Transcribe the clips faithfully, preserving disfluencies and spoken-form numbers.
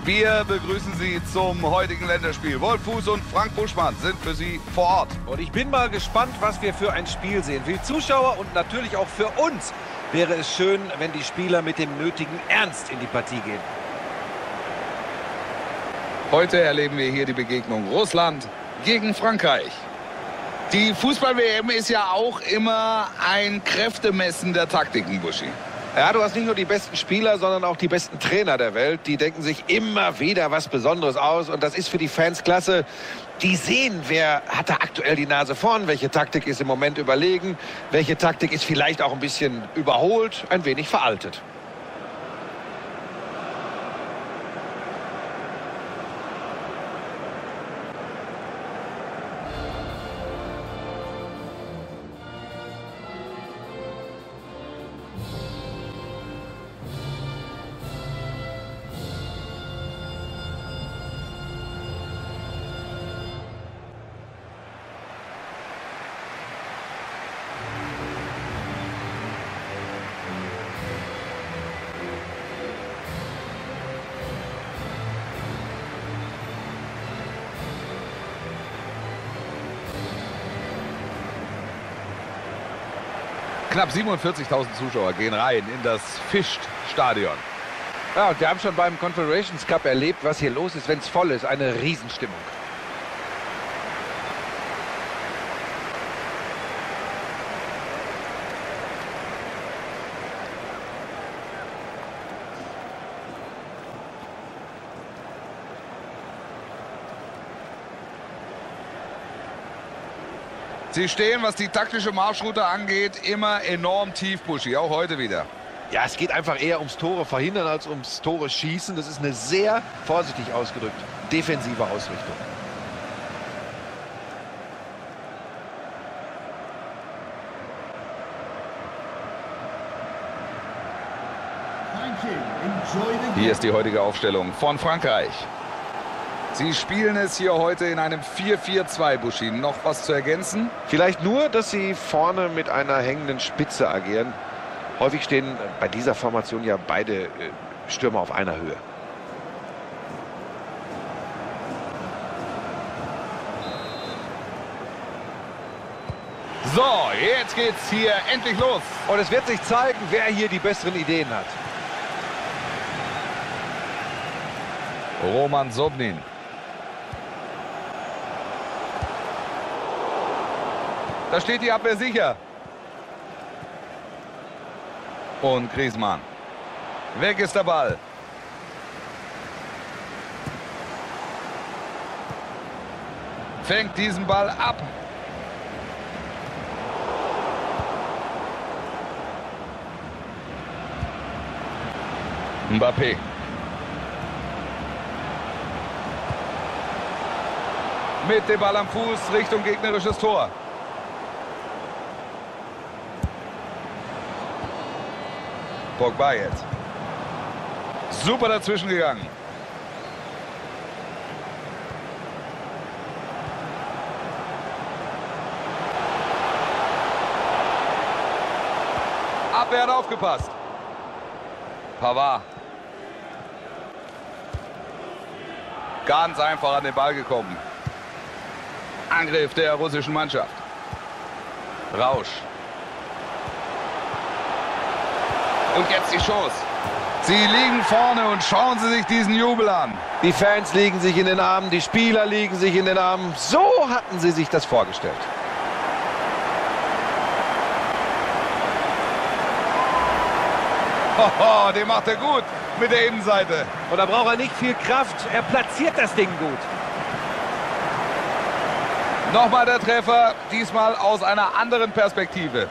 Wir begrüßen Sie zum heutigen Länderspiel. Wolf Fuß und Frank Buschmann sind für Sie vor Ort. Und ich bin mal gespannt, was wir für ein Spiel sehen. Für die Zuschauer und natürlich auch für uns wäre es schön, wenn die Spieler mit dem nötigen Ernst in die Partie gehen. Heute erleben wir hier die Begegnung Russland gegen Frankreich. Die Fußball-W M ist ja auch immer ein Kräftemessen der Taktiken, Buschi. Ja, du hast nicht nur die besten Spieler, sondern auch die besten Trainer der Welt. Die denken sich immer wieder was Besonderes aus. Und das ist für die Fans klasse. Die sehen, wer hat da aktuell die Nase vorn, welche Taktik ist im Moment überlegen, welche Taktik ist vielleicht auch ein bisschen überholt, ein wenig veraltet. Knapp siebenundvierzigtausend Zuschauer gehen rein in das Fischstadion. Ja, und wir haben schon beim Confederations Cup erlebt, was hier los ist, wenn es voll ist. Eine Riesenstimmung. Sie stehen, was die taktische Marschroute angeht, immer enorm tief, Buschi, auch heute wieder. Ja, es geht einfach eher ums Tore verhindern als ums Tore schießen. Das ist eine sehr vorsichtig ausgedrückt defensive Ausrichtung. Hier ist die heutige Aufstellung von Frankreich. Sie spielen es hier heute in einem vier vier zwei, Buschi. Noch was zu ergänzen? Vielleicht nur, dass sie vorne mit einer hängenden Spitze agieren. Häufig stehen bei dieser Formation ja beide Stürmer auf einer Höhe. So, jetzt geht's hier endlich los. Und es wird sich zeigen, wer hier die besseren Ideen hat. Roman Sobnin. Da steht die Abwehr sicher. Und Griezmann. Weg ist der Ball. Fängt diesen Ball ab. Mbappé. Mit dem Ball am Fuß Richtung gegnerisches Tor. Pogba jetzt. Super dazwischen gegangen. Abwehr hat aufgepasst. Pavard. Ganz einfach an den Ball gekommen. Angriff der russischen Mannschaft. Rausch. Und jetzt die Chance. Sie liegen vorne und schauen Sie sich diesen Jubel an. Die Fans liegen sich in den Armen, die Spieler liegen sich in den Armen. So hatten sie sich das vorgestellt. Hoho, den macht er gut mit der Innenseite. Und da braucht er nicht viel Kraft. Er platziert das Ding gut. Nochmal der Treffer, diesmal aus einer anderen Perspektive.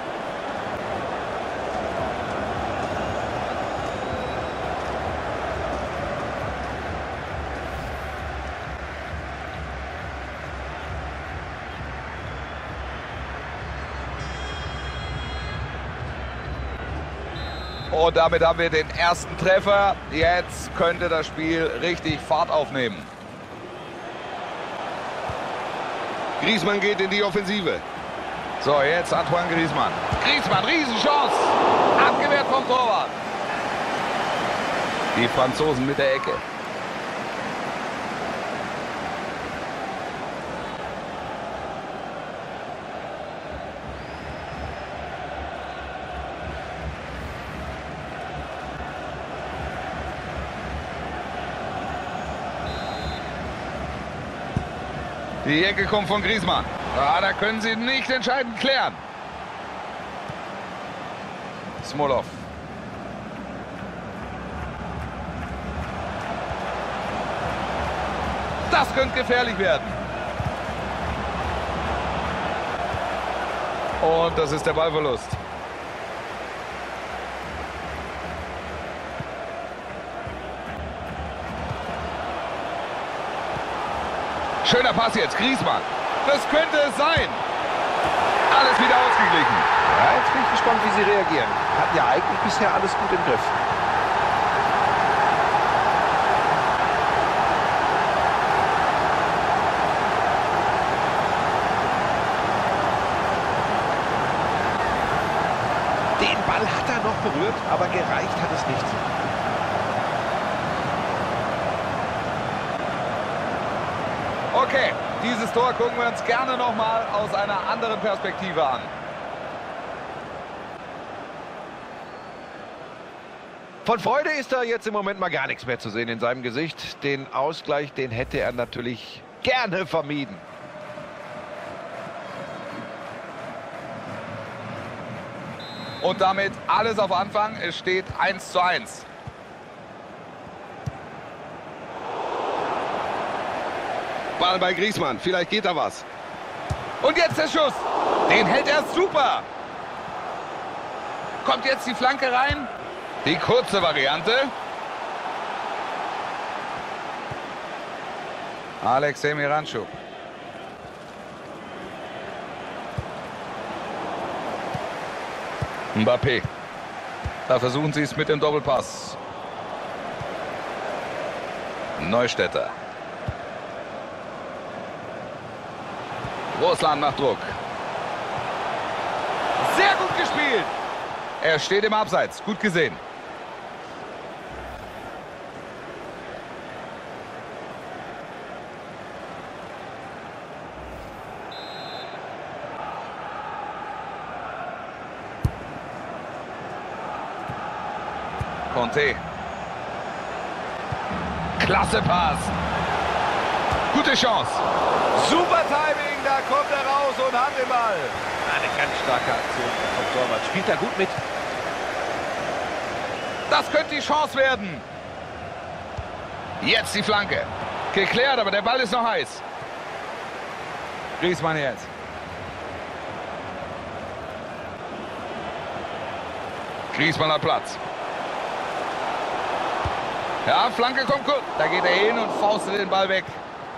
Und damit haben wir den ersten Treffer. Jetzt könnte das Spiel richtig Fahrt aufnehmen. Griezmann geht in die Offensive. So, jetzt Antoine Griezmann. Griezmann, Riesenchance. Abgewehrt vom Torwart. Die Franzosen mit der Ecke. Die Ecke kommt von Griezmann. Ah, da können sie nicht entscheidend klären. Smolov. Das könnte gefährlich werden. Und das ist der Ballverlust. Schöner Pass jetzt, Griezmann. Das könnte es sein. Alles wieder ausgeglichen. Ja, jetzt bin ich gespannt, wie sie reagieren. Hatten ja eigentlich bisher alles gut im Griff. Den Ball hat er noch berührt, aber gereicht hat es nicht. Okay, dieses Tor gucken wir uns gerne noch mal aus einer anderen Perspektive an. Von Freude ist da jetzt im Moment mal gar nichts mehr zu sehen in seinem Gesicht. Den Ausgleich, den hätte er natürlich gerne vermieden. Und damit alles auf Anfang. Es steht eins zu eins. Ball bei Griezmann, vielleicht geht da was. Und jetzt der Schuss. Den hält er super. Kommt jetzt die Flanke rein. Die kurze Variante. Alexej Miranchuk. Mbappé. Da versuchen sie es mit dem Doppelpass. Neustädter. Russland macht Druck. Sehr gut gespielt. Er steht im Abseits. Gut gesehen. Conte. Klasse Pass. Gute Chance. Super Timing, da kommt er raus und hat den Ball. Eine ganz starke Aktion vom Torwart. Spielt er gut mit. Das könnte die Chance werden. Jetzt die Flanke. Geklärt, aber der Ball ist noch heiß. Griezmann jetzt. Griezmann hat Platz. Ja, Flanke kommt gut. Da geht er hin und faustet den Ball weg.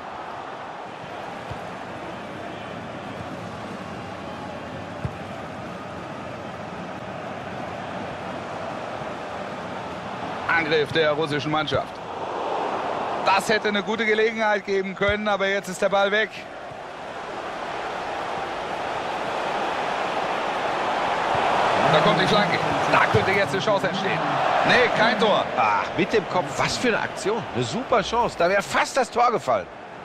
Angriff der russischen Mannschaft. Das hätte eine gute Gelegenheit geben können, aber jetzt ist der Ball weg. Da kommt die Flanke. Da könnte jetzt eine Chance entstehen. Nee, kein Tor. Ach, mit dem Kopf. Was für eine Aktion. Eine super Chance. Da wäre fast das Tor gefallen.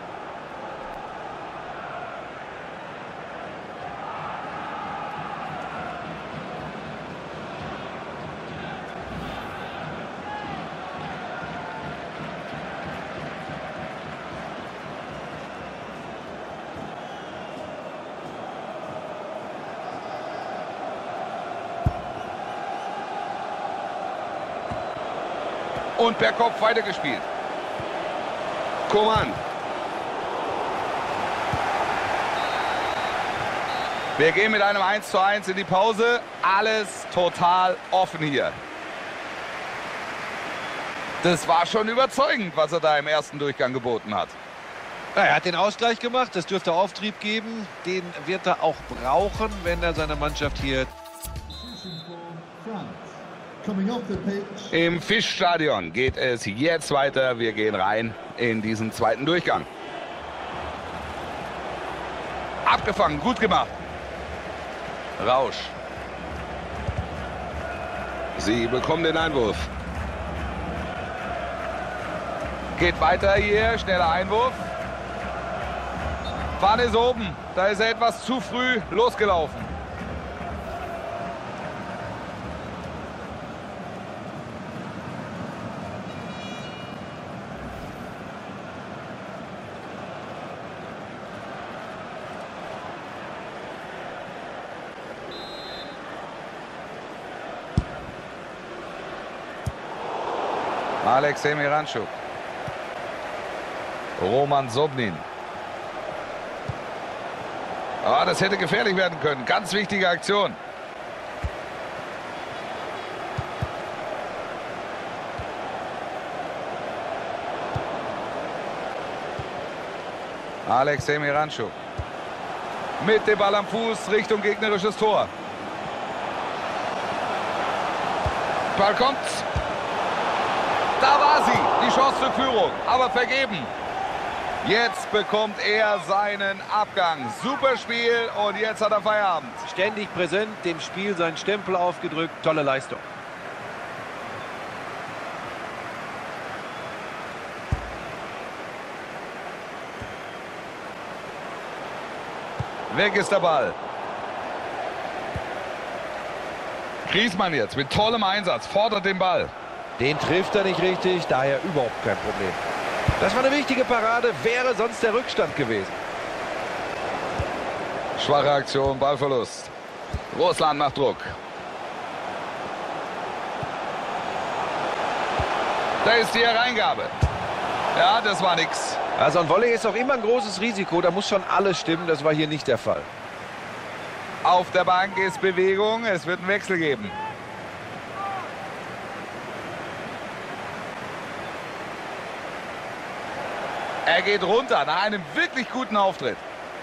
Und per Kopf weitergespielt. Coman. Wir gehen mit einem eins zu eins in die Pause. Alles total offen hier. Das war schon überzeugend, was er da im ersten Durchgang geboten hat. Ja, er hat den Ausgleich gemacht. Das dürfte Auftrieb geben. Den wird er auch brauchen, wenn er seine Mannschaft hier... Im Fischstadion geht es jetzt weiter. Wir gehen rein in diesen zweiten Durchgang. Abgefangen, gut gemacht. Rausch. Sie bekommen den Einwurf. Geht weiter hier, schneller Einwurf. Fahne ist oben. Da ist er etwas zu früh losgelaufen. Alexej Miranchuk. Roman Sobnin. Ah, das hätte gefährlich werden können. Ganz wichtige Aktion. Alexej Miranchuk. Mit dem Ball am Fuß Richtung gegnerisches Tor. Ball kommt. Da war sie. Die Chance zur Führung. Aber vergeben. Jetzt bekommt er seinen Abgang. Super Spiel und jetzt hat er Feierabend. Ständig präsent, dem Spiel seinen Stempel aufgedrückt. Tolle Leistung. Weg ist der Ball. Griezmann jetzt mit tollem Einsatz, fordert den Ball. Den trifft er nicht richtig, daher überhaupt kein Problem. Das war eine wichtige Parade, wäre sonst der Rückstand gewesen. Schwache Aktion, Ballverlust. Russland macht Druck. Da ist die Hereingabe. Ja, das war nix. Also ein Volley ist auch immer ein großes Risiko, da muss schon alles stimmen, das war hier nicht der Fall. Auf der Bank ist Bewegung, es wird einen Wechsel geben. Er geht runter nach einem wirklich guten Auftritt.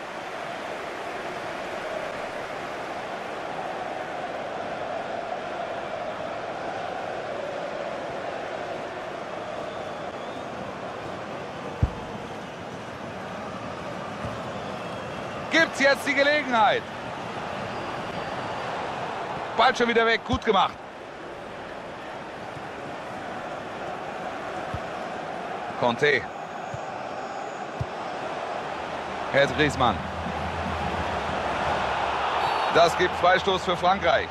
Gibt's jetzt die Gelegenheit? Ball schon wieder weg, gut gemacht. Conte. Jetzt Griezmann. Das gibt Freistoß für Frankreich.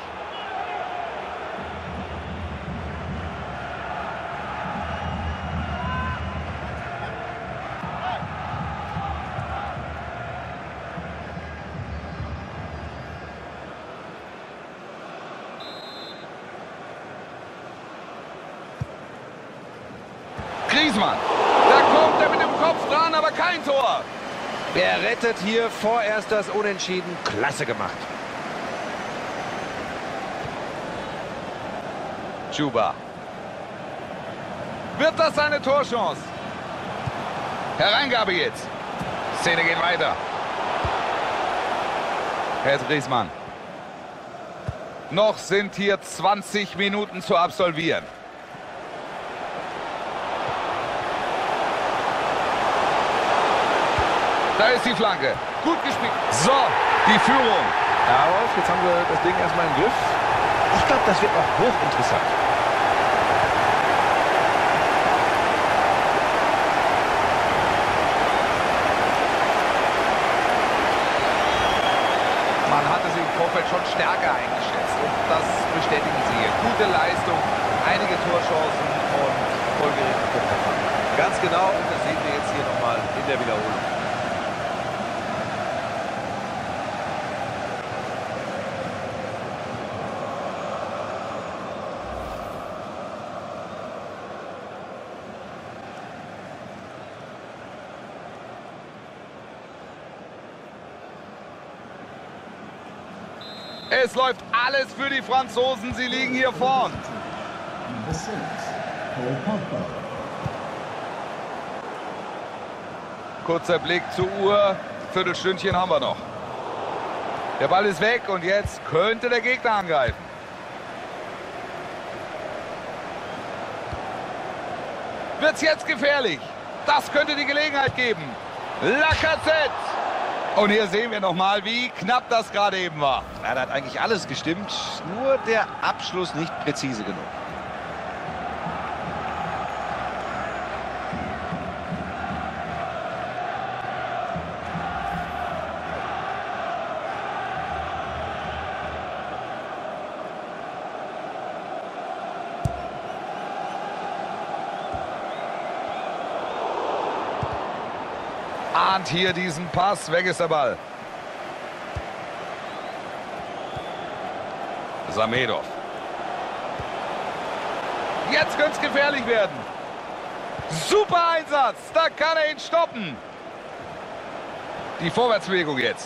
Griezmann. Da kommt er mit dem Kopf dran, aber kein Tor. Er rettet hier vorerst das Unentschieden. Klasse gemacht. Chuba. Wird das seine Torchance? Hereingabe jetzt. Szene geht weiter. Jetzt Griezmann. Noch sind hier zwanzig Minuten zu absolvieren. Da ist die Flanke. Gut gespielt. So, die Führung. Darauf, jetzt haben wir das Ding erstmal im Griff. Ich glaube, das wird auch hochinteressant. Man hatte sie im Vorfeld schon stärker eingeschätzt. Und das bestätigen sie hier. Gute Leistung, einige Torchancen und folgerichtige Treffer. Ganz genau, und das sehen wir jetzt hier nochmal in der Wiederholung. Es läuft alles für die Franzosen. Sie liegen hier vorn. Kurzer Blick zur Uhr. Viertelstündchen haben wir noch. Der Ball ist weg und jetzt könnte der Gegner angreifen. Wird's jetzt gefährlich? Das könnte die Gelegenheit geben. Lacazette. Und hier sehen wir nochmal, wie knapp das gerade eben war. Ja, da hat eigentlich alles gestimmt, nur der Abschluss nicht präzise genug. Ahnt hier diesen Pass, weg ist der Ball. Samedov. Jetzt könnte es gefährlich werden. Super Einsatz. Da kann er ihn stoppen. Die Vorwärtsbewegung jetzt.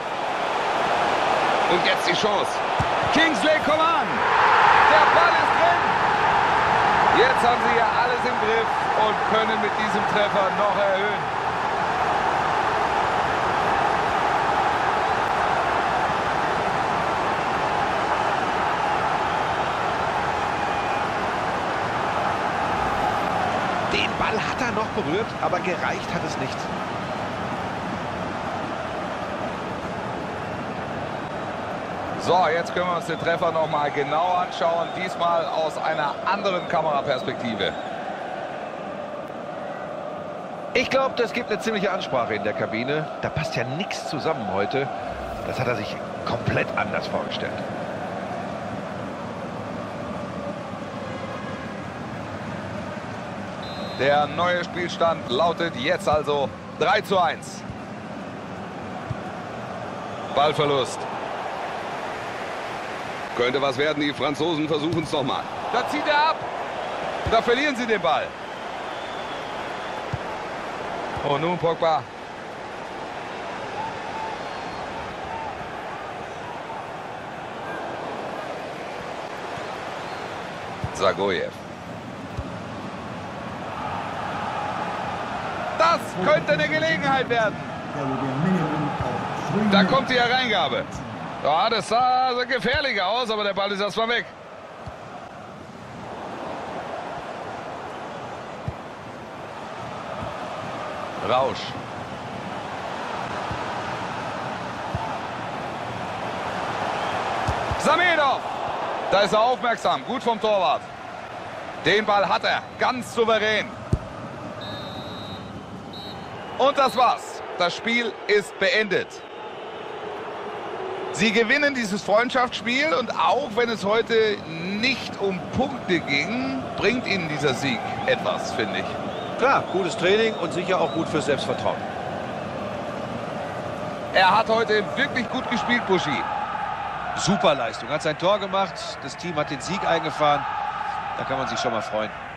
Und jetzt die Chance. Kingsley Coman. Der Ball ist drin. Jetzt haben sie ja alles im Griff und können mit diesem Treffer noch erhöhen. Den Ball hat er noch berührt, aber gereicht hat es nicht. So, jetzt können wir uns den Treffer noch mal genau anschauen. Diesmal aus einer anderen Kameraperspektive. Ich glaube, das gibt eine ziemliche Ansprache in der Kabine. Da passt ja nichts zusammen heute. Das hat er sich komplett anders vorgestellt. Der neue Spielstand lautet jetzt also drei zu eins. Ballverlust. Könnte was werden, die Franzosen versuchen es nochmal. Da zieht er ab. Da verlieren sie den Ball. Und nun Pogba. Zagoyev. Das könnte eine Gelegenheit werden. Da kommt die Hereingabe. Ja, das sah so gefährlich aus, aber der Ball ist erstmal weg. Rausch. Samedov. Da ist er aufmerksam. Gut vom Torwart. Den Ball hat er. Ganz souverän. Und das war's. Das Spiel ist beendet. Sie gewinnen dieses Freundschaftsspiel und auch wenn es heute nicht um Punkte ging, bringt ihnen dieser Sieg etwas, finde ich. Klar, gutes Training und sicher auch gut fürs Selbstvertrauen. Er hat heute wirklich gut gespielt, Buschi. Super Leistung, hat sein Tor gemacht, das Team hat den Sieg eingefahren. Da kann man sich schon mal freuen.